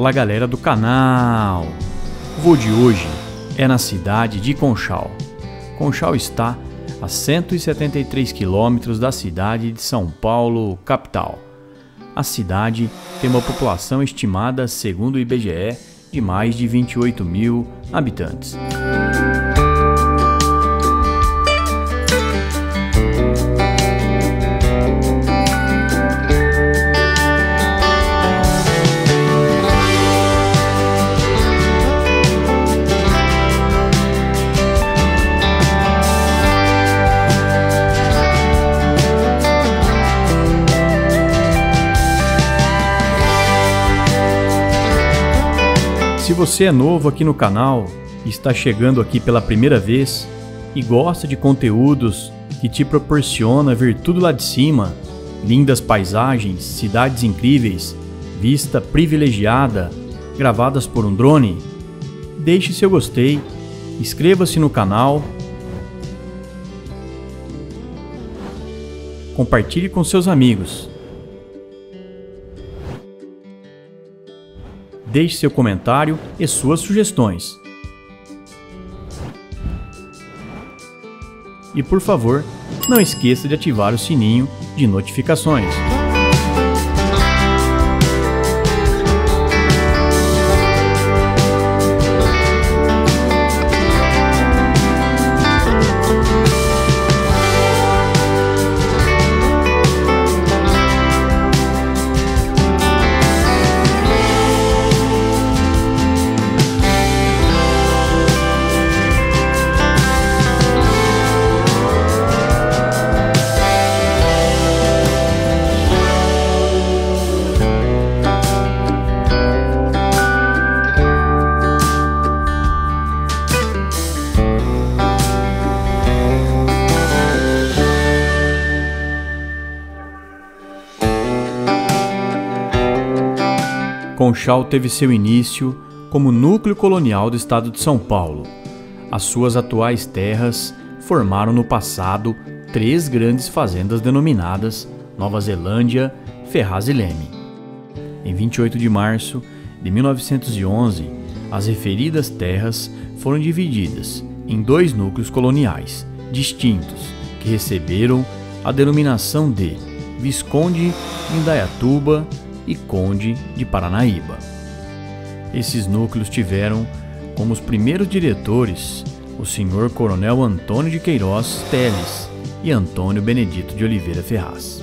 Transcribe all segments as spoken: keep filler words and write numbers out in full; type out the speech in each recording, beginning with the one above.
Fala galera do canal! O voo de hoje é na cidade de Conchal. Conchal está a cento e setenta e três quilômetros da cidade de São Paulo, capital. A cidade tem uma população estimada, segundo o I B G E, de mais de vinte e oito mil habitantes. Se você é novo aqui no canal e está chegando aqui pela primeira vez e gosta de conteúdos que te proporciona ver tudo lá de cima, lindas paisagens, cidades incríveis, vista privilegiada, gravadas por um drone, deixe seu gostei, inscreva-se no canal, compartilhe com seus amigos. Deixe seu comentário e suas sugestões. E por favor, não esqueça de ativar o sininho de notificações. Conchal teve seu início como núcleo colonial do estado de São Paulo. As suas atuais terras formaram no passado três grandes fazendas denominadas Nova Zelândia, Ferraz e Leme. Em vinte e oito de março de mil novecentos e onze, as referidas terras foram divididas em dois núcleos coloniais distintos que receberam a denominação de Visconde de Indaiatuba e Conde de Paranaíba. Esses núcleos tiveram como os primeiros diretores o senhor Coronel Antônio de Queiroz Teles e Antônio Benedito de Oliveira Ferraz.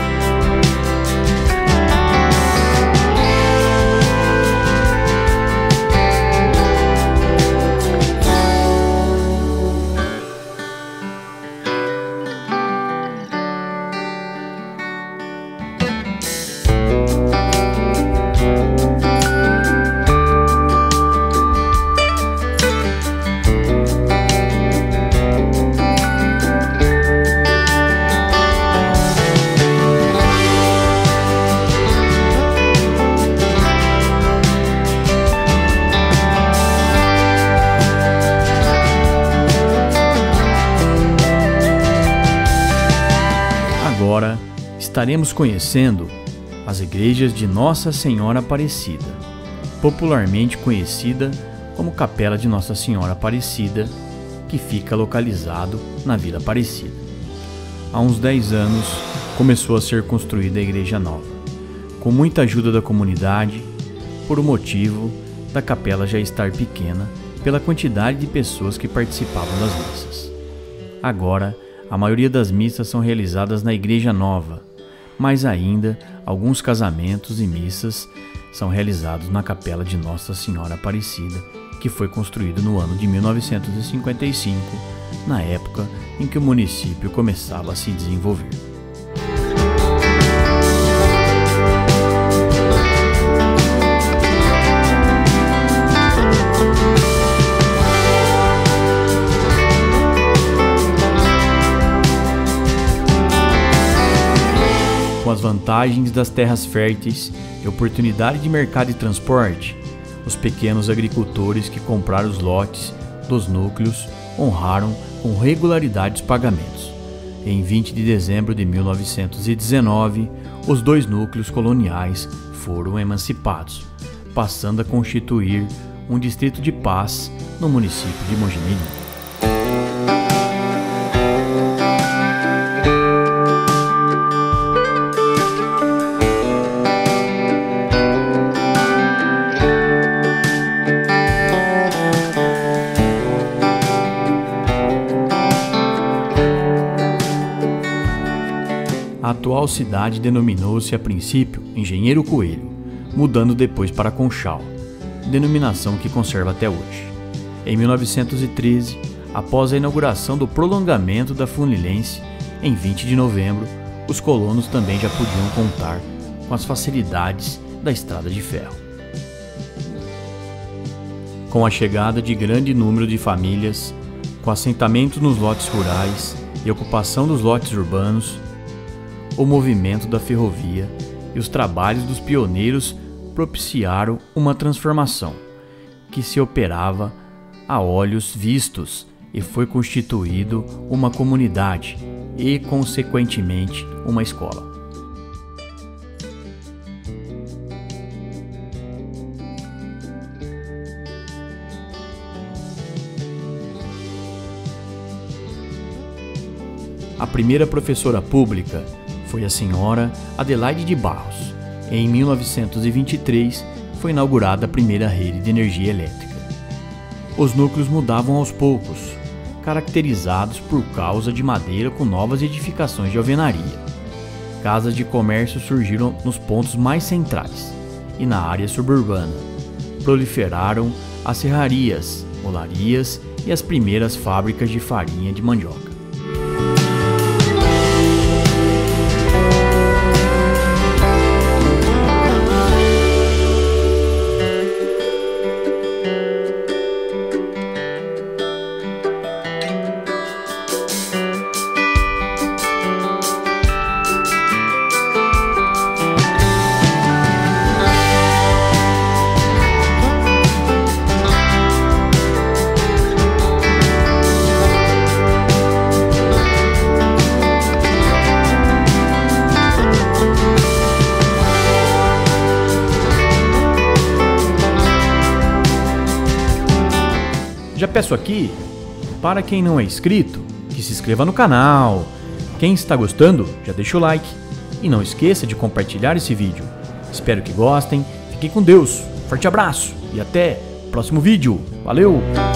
Agora estaremos conhecendo as igrejas de Nossa Senhora Aparecida, popularmente conhecida como Capela de Nossa Senhora Aparecida, que fica localizado na Vila Aparecida. Há uns dez anos começou a ser construída a igreja nova, com muita ajuda da comunidade, por o motivo da capela já estar pequena pela quantidade de pessoas que participavam das missas. Agora, a maioria das missas são realizadas na igreja nova, mas ainda alguns casamentos e missas são realizados na capela de Nossa Senhora Aparecida, que foi construído no ano de mil novecentos e cinquenta e cinco, na época em que o município começava a se desenvolver. Com as vantagens das terras férteis e oportunidade de mercado e transporte, os pequenos agricultores que compraram os lotes dos núcleos honraram com regularidade os pagamentos. Em vinte de dezembro de mil novecentos e dezenove, os dois núcleos coloniais foram emancipados, passando a constituir um distrito de paz no município de Mojimirim. A atual cidade denominou-se a princípio Engenheiro Coelho, mudando depois para Conchal, denominação que conserva até hoje. Em mil novecentos e treze, após a inauguração do prolongamento da Funilense, em vinte de novembro, os colonos também já podiam contar com as facilidades da estrada de ferro. Com a chegada de grande número de famílias, com assentamentos nos lotes rurais e ocupação dos lotes urbanos, o movimento da ferrovia e os trabalhos dos pioneiros propiciaram uma transformação que se operava a olhos vistos e foi constituído uma comunidade e, consequentemente, uma escola. A primeira professora pública foi a senhora Adelaide de Barros. Em mil novecentos e vinte e três foi inaugurada a primeira rede de energia elétrica. Os núcleos mudavam aos poucos, caracterizados por causa de madeira com novas edificações de alvenaria. Casas de comércio surgiram nos pontos mais centrais e na área suburbana. Proliferaram as serrarias, olarias e as primeiras fábricas de farinha de mandioca. Já peço aqui, para quem não é inscrito, que se inscreva no canal. Quem está gostando, já deixa o like. E não esqueça de compartilhar esse vídeo. Espero que gostem. Fiquem com Deus. Forte abraço e até o próximo vídeo. Valeu!